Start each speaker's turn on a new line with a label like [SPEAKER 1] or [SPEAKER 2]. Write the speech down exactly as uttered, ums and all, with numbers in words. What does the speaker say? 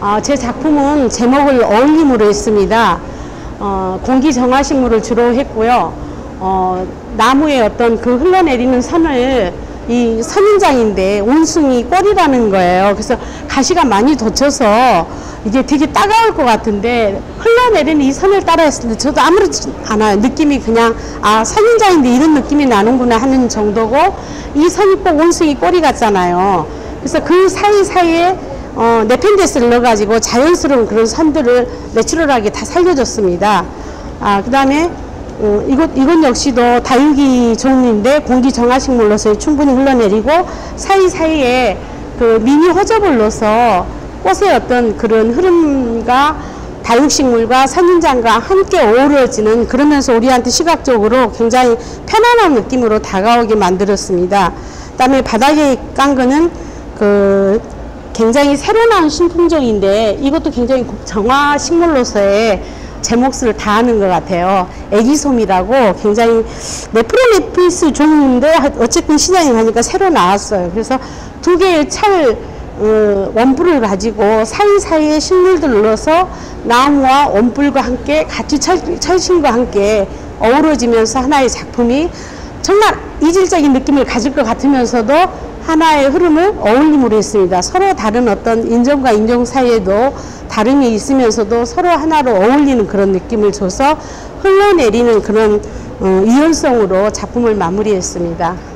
[SPEAKER 1] 어, 제 작품은 제목을 어울림으로 했습니다. 어, 공기정화식물을 주로 했고요. 어, 나무의 어떤 그 흘러내리는 선을 이 선인장인데 온숭이 꼴이라는 거예요. 그래서 가시가 많이 돋쳐서 이게 되게 따가울 것 같은데 흘러내리는 이 선을 따라 했을 때 저도 아무렇지 않아요. 느낌이 그냥 아 선인장인데 이런 느낌이 나는구나 하는 정도고, 이 선이 꼭 온숭이 꼬리 같잖아요. 그래서 그 사이사이에 어, 네펜데스를 넣어가지고 자연스러운 그런 선들을 내추럴하게 다 살려줬습니다. 아, 그 다음에 어, 이것, 이건 역시도 다육이 종인데 공기 정화식물로서 충분히 흘러내리고, 사이사이에 그 미니 허접을 넣어서 꽃의 어떤 그런 흐름과 다육식물과 선인장과 함께 어우러지는, 그러면서 우리한테 시각적으로 굉장히 편안한 느낌으로 다가오게 만들었습니다. 그 다음에 바닥에 깐 거는 그 굉장히 새로 나온 신품종인데 이것도 굉장히 정화식물로서의 제 몫을 다하는 것 같아요. 애기솜이라고 굉장히 네프로네피스 종인데 어쨌든 시장에 가니까 새로 나왔어요. 그래서 두 개의 찰 어, 원뿔을 가지고 사이사이에 식물들을 넣어서 나무와 원뿔과 함께 같이 철, 철심과 함께 어우러지면서 하나의 작품이 정말 이질적인 느낌을 가질 것 같으면서도 하나의 흐름을 어울림으로 했습니다. 서로 다른 어떤 인종과 인종 사이에도 다름이 있으면서도 서로 하나로 어울리는 그런 느낌을 줘서 흘러내리는 그런 어, 유연성으로 작품을 마무리했습니다.